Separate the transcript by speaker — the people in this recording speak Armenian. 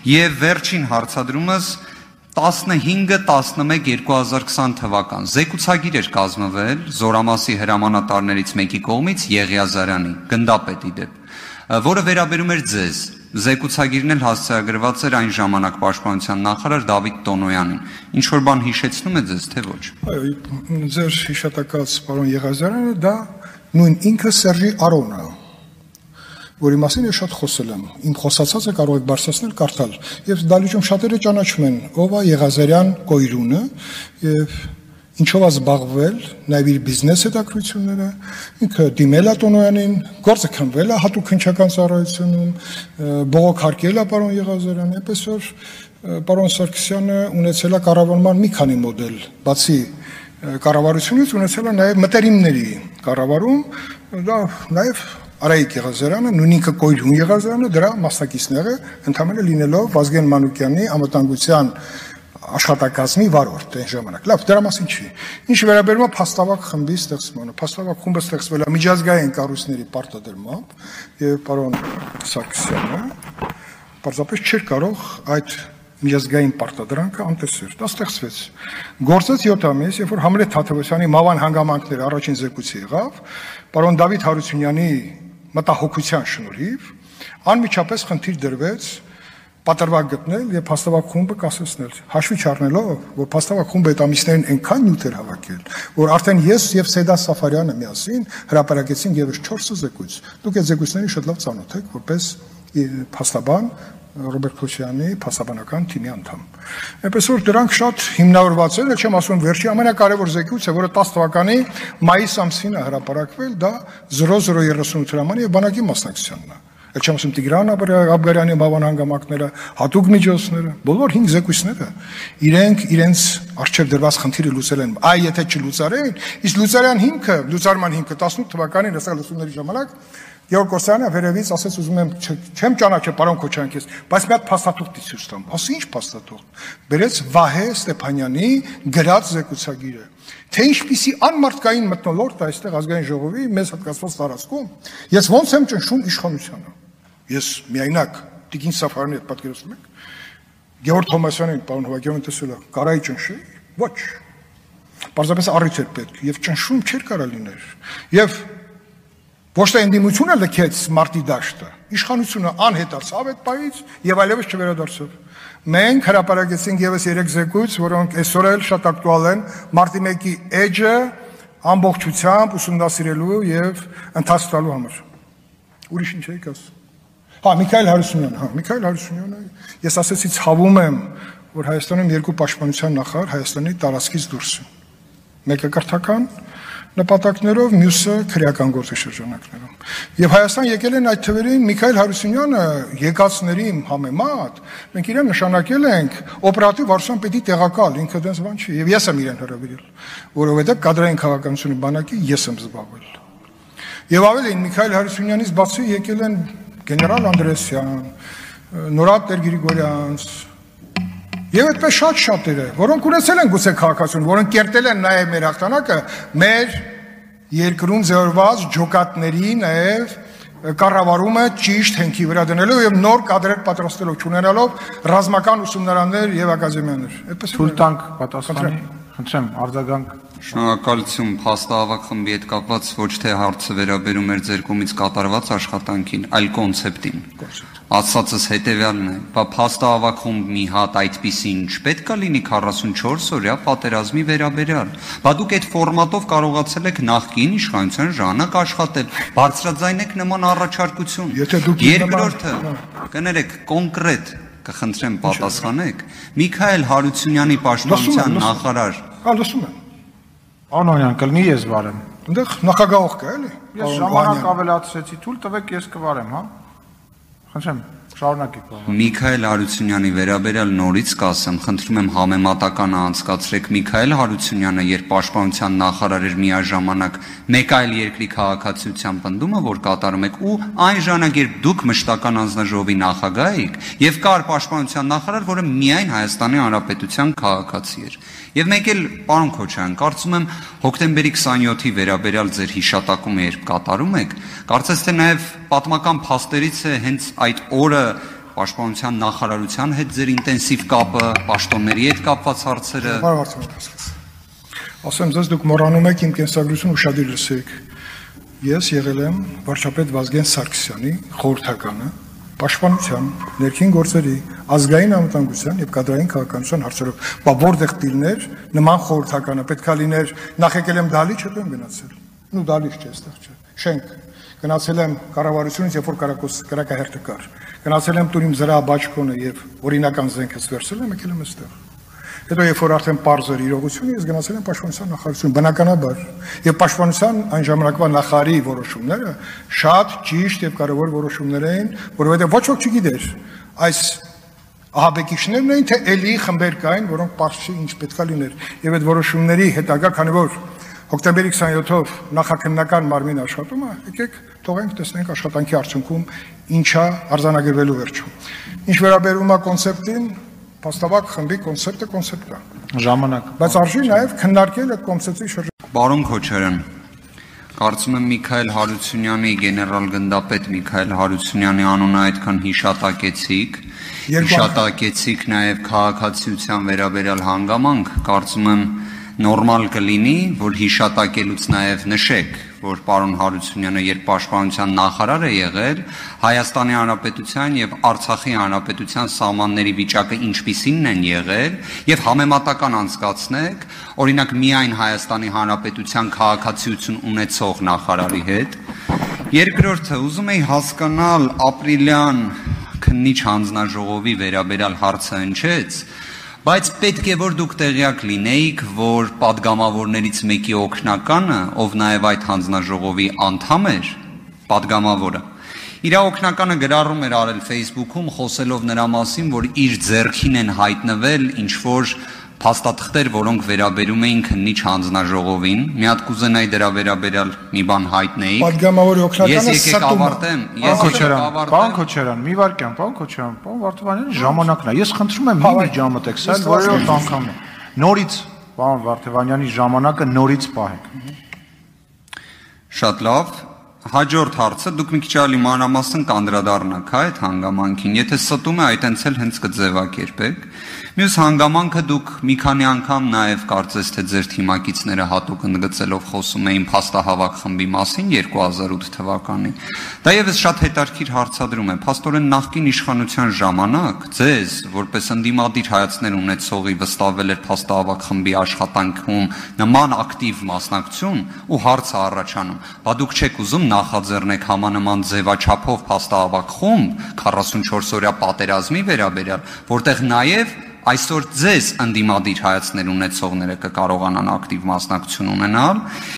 Speaker 1: Եվ վերջին հարցադրումս 15-11-2020 թվական զեկուցագիր էր կազմվել Զորամասի հրամանատարներից մեկի կողմից Եղիազարյանի գնդապետի դեպ, որը վերաբերում էր ձեզ։ Զեկուցագիրն էլ հասցեագրված էր այն ժամանակ պաշտպանության նախարար Դավիթ Տոնոյանին։ Ինչ որ բան հիշեցնում է ձեզ, թե ոչ։
Speaker 2: Այո, ձեր հիշատակած պարոն Եղիազարյանը դա նույն ինքը Սերժի Արոնը, որի մասին ես շատ խոսել եմ, իմ խոսացածը կարող եք բարձրացնել կարդալ, եւ դալիճում շատերը ճանաչում են ով է Եղիազարյան Կոյրունը եւ ինչով է զբաղվել, նաեւ իր բիզնես հետաքրությունները, ինքը դիմել է Տոնոյանին, գործը քնվել է հատուկ քննչական ծառայությունում, բողոքարկել է պարոն Եղիազարյանը, այնպես որ պարոն Սարգսյանը ունեցել է կառավարման մի քանի մոդել, բացի կառավարությունից ունեցել է նաեւ մտերիմների կառավարում, դա նաեւ Արայիկ Եղիազարյանը, նույն ինքը Կոյրուն Եղիազարյանը դրա մասնակիցներ է, ընդհանրապես լինելով Վազգեն Մանուկյանի անվտանգության աշխատակազմի վարորդ այն ժամանակ։ Լավ, դրա մասին չի։ Ինչ վերաբերում է փաստավակ խմբի ստեղծմանը, փաստավակ խումբը ստեղծվել է միջազգային կառույցների պարտադրմամբ, եւ պարոն Սարգսյանը պարզապես չէր կարող այդ միջազգային պարտադրանքը անտեսել։ Դա ստեղծվեց։ Գործեց 7 ամիս, երբ որ Համլետ Թադևոսյանի մավան հանգամանքները առաջին զեկույցը եղավ, պարոն Դավիթ Հարությունյանի մտահոգության շնորհիվ անմիջապես խնդիր դրվեց պատրվակ գտնել եւ փաստավակ խումբը կասեցնել։ Հաշվի չառնելով, որ փաստավակ խումբը այդ ամիսներին այնքան նյութ էր հավաքել, որ արդեն ես եւ Սեյդա Սաֆարյանը միասին հրապարակեցինք եւս 4 զեկույց։ Դուք այդ զեկույցներին շատ լավ ծանոթ եք, որպես փաստաբան Ռոբերտ Քոչյանի փաստաբանական թիմի անդամ։ Այնպես որ դրանք շատ հիմնավորված են, չեմ ասում վերջի ամենակարևոր զեկույցը, որը 10 թվականի մայիս ամսին է հրապարակվել, դա 0038 հրամանի եւ բանակի մասնակցությունն է։ Չեմ ասում Տիգրան Աբգարյանի բավան հանգամանքները, հատուկ միջոցները, բոլոր 5 զեկույցները իրենք իրենց արժեվ դրված խնդիրը լուծել են։ Այ եթե չլուծարեն, իսկ լուծարան հիմքը, լուծարման հիմքը 18 թվականին հսկա լուսումների ժամանակ Գեորգ Կոսյանը վերևից ասեց ուզում եմ չեմ ճանաչել պարոն Քոչյան քեզ, բայց մի հատ փաստաթուղթ դիցուց տամ։ Ասի ինչ փաստաթուղթ։ Բերեց Վահե Ստեփանյանի գրած զեկուցագիրը։ Թե ինչպիսի անմարտկային մթնոլորտ է այստեղ ազգային ժողովի մեզ հատկացված տարածքում, ես ոնց եմ ճնշում իշխանությանը։ Ես միայնակ Տիկին Սաֆարյանի հետ պատկերացնում եք։ Գեորգ Թոմասյանին պարոն Հովակյանն տեսել է, կարայի ճնշի։ Ոչ։ Պարզապես առիթ էր պետք եւ ճնշում չէր կարա լիներ։ Եվ ոչ թե ընդդիմությունը լքեց մարտի դաշտը, իշխանությունը անհետացավ այդ պահից եւ այլևս չվերադարձավ։ Մենք հրապարակեցինք եւս 3 զեկույց, որոնք այսօր էլ շատ ակտուալ են մարտի 1-ի էջը ամբողջությամբ ուսումնասիրելու եւ ընթացնելու համար։ Ուրիշ ինչ եք ասում։ Միքայել Հարությունյանը, ես ասեցի ցավում եմ, որ Հայաստանում 2 պաշտպանության նախարար Հայաստանի տարածքից դուրս են։ Մեկը կրթական նպատակներով, մյուսը քրեական գործի շրջանակներով։ Եվ Հայաստան եկել են այդ թվերին Միքայել Հարությունյանը եկածների համեմատ, մենք իրեն նշանակել ենք օպերատիվ վարչապետի տեղակալ, ինքը դες բան չի, եւ ես եմ իրեն հրավիրել, որովհետեւ կադրային քաղաքականությունի բանակի ես եմ զբաղվել։ Եվ ավելին Միքայել Հարությունյանից բացի եկել են գեներալ Անդրեսյան, Նորադ Տեր-Գրիգորյանց եւ այդպես շատերը, որոնք ունեցել են գուցե քաղաքացիություն, որոնք կերտել են նաեւ մեր հաղթանակը, մեր երկրում ձևավորված ջոկատների նաեւ կառավարումը ճիշտ հենքի վրա դնելով եւ նոր կադրեր պատրաստելով, չունենալով ռազմական ուսումնարաններ եւ ակադեմիաներ։ Այդպես
Speaker 3: թույլ տանք պատասխանի, խնդրեմ, արձագանք։
Speaker 1: Շնորհակալություն փաստահավաք խմբի հետ կապված ոչ թե հարցը վերաբերում էր ձեր կողմից կատարված աշխատանքին, այլ կոնցեպտին։ Ասածս հետևյալն է, բա փաստահավաք խումբ մի հատ այդպիսին չպետք է լինի 44 օրյա պատերազմի վերաբերյալ։ Բա դուք այդ ֆորմատով կարողացել եք նախկին իշխանության ժամանակ աշխատել, բարձրաձայն եք նման առաջարկություն։ Երկրորդը, կներեք, կոնկրետ կխնդրեմ պատասխանեք, Միքայել Հարությունյանի պաշտպանության նախարար։
Speaker 2: Լսում եմ։
Speaker 3: Անոնյան, կլինի ես վարեմ։
Speaker 2: Այնտեղ նախագահող կա, էլի։
Speaker 3: Ես ժամանակ ավելացրեցի, թույլ տվեք ես կվարեմ, հա։ Խնդրեմ, շարունակեք։
Speaker 1: Միքայել Հարությունյանի վերաբերյալ նորից կասեմ, խնդրում եմ համեմատականը անցկացրեք Միքայել Հարությունյանը, երբ պաշտպանության նախարար էր միաժամանակ մեկ այլ երկրի քաղաքացիության պնդումը, որ կատարում եք, ու այն ժամանակ, երբ դուք մշտական անձնաժողովի նախագահ եք, եւ կար պաշտպանության նախարար, որը միայն Հայաստանի Հանրապետության քաղաքացի էր։ Եվ մեկ էլ, պարոն Քոչյան, կարծում եմ հոկտեմբերի 27-ի վերաբերյալ ձեր հիշատակումը երբ կատարում եք, կարծես թե նաև պատմական փաստերից է հենց այդ օրը պաշտպանության նախարարության հետ ձեր ինտենսիվ կապը, պաշտոնների հետ կապված հարցերը։
Speaker 2: Ասեմ ձեզ, դուք մոռանում եք իմ կենսագրությունը ուշադիր լսեք։ Ես եղել եմ վարչապետ Վազգեն Սարգսյանի խորհրդականը պաշտպանության, ներքին գործերի, ազգային անվտանգության եւ կադրային քաղաքականության հարցերով։ Բա որտեղ տիլներ նման խորհրդականը պետքա լիներ, նախ եկել եմ Դալիճ, հետո եմ գնացել։ Նու Դալիճ չէ, այստեղ չէ։ Շենք։ Գնացել եմ կառավարությունից, երբ որ կրակահերթը կար։ Գնացել եմ տուրիմ Զրահ-Բաչկոնը եւ օրինական զենքս վերցրել եմ, եկել եմ այստեղ։ Հետո երբ որ արդեն པարզ էր իրողությունը, ես գնացել եմ պաշտպանության նախարարություն, բնականաբար, եւ պաշտպանության այն ժամանակվա նախարարի որոշումները շատ ճիշտ եւ կարեւոր որոշումներ էին, որովհետեւ ոչ ոք չգիտեր այս ահաբեկիչներն էին, թե էլի խմբեր կային, որոնք པարզ չի ինչ պետքա լիներ, եւ այդ որոշումների հետագա, քանի որ հոկտեմբերի 27-ով նախաքննական մարմին աշխատում է, եկեք թողենք տեսնենք աշխատանքի արդյունքում ինչա արձանագրվելու վերջում։ Ինչ վերաբերում է կոնցեպտին, Փաստաբակ խմբի կոնցեպտը է։
Speaker 3: Ժամանակ։
Speaker 2: Բայց արժի նաև քննարկել այդ կոնցեպտի շրջանում։
Speaker 1: Պարոն Քոչարյան, կարծում եմ Միքայել Հարությունյանի գեներալ գնդապետ Միքայել Հարությունյանի անունը այդքան հիշատակեցիք նաև քաղաքացիության վերաբերյալ հանգամանք, կարծում եմ նորմալ կլինի, որ հիշատակելուց նաև նշեք, որ պարոն Հարությունյանը երբ պաշտպանության նախարար է եղել, Հայաստանի Հանրապետության եւ Արցախի Հանրապետության սահմանների վիճակը ինչպիսին են եղել եւ համեմատական անցկացնեք, օրինակ միայն Հայաստանի Հանրապետության քաղաքացիություն ունեցող նախարարի հետ։ Երկրորդը, ուզում եի հասկանալ ապրիլյան քննիչ հանձնաժողովի վերաբերյալ հարցը հնչեց, բայց պետք է որ դուք տեղյակ լինեիք, որ падգամավորներից մեկի օգնականը, ով նաև այդ հանձնաժողովի անդամ էր, падգամավորը, իր օգնականը գրառում էր արել Facebook-ում, խոսելով նրա մասին, որ իր ձեռքին են հայտնվել ինչ-որ փաստաթղթեր, որոնք վերաբերում էին քննիչ հանձնաժողովին, մի հատ կուզենայի դրա վերաբերյալ մի բան հայտնեիք։
Speaker 2: Падգամավորի օգնականը
Speaker 1: ես եկեք ավարտեմ,
Speaker 3: Պարոն Քոչարյան, մի վարքյան, պարոն Քոչարյան, պարոն Վարդևանյանի ժամանակն է։ Ես խնդրում եմ մի ժամը տեքստել, որերորդ անգամ է։ Նորից, պարոն Վարդևանյանի ժամանակը նորից պահեք։
Speaker 1: Շատ լավ։ Հաջորդ հարցը դուք մի քիչ ավելի մանրամասն կանդրադառնաք այդ հանգամանքին, եթե ստում է այդ հենց էլ հենց կձևակերպեք։ Մյուս հանգամանքը դուք մի քանի անգամ նաև կարծես թե ձեր թիմակիցները հատուկ ընդգծելով խոսում էին փաստահավաք խմբի մասին 2008 թվականին։ Դա եւս շատ հետաքրքիր հարցադրում է։ Փաստորեն նախկին իշխանության ժամանակ ձեզ որպես ընդդիմադիր հայացքներ ունեցողի վստահվել էր փաստահավաք խմբի աշխատանքում նման ակտիվ մասնակցություն ու հարցը առաջանում։ Բա դուք չեք ուզում նախաձեռնեք համանման ձևաչափով փաստահավաք խումբ 44 օրյա պատերազմի վերաբերյալ, որտեղ նաև այսօր ձեզ ընդդիմադիր հայացքներ ունեցողները կկարողանան ակտիվ մասնակցություն ունենալ։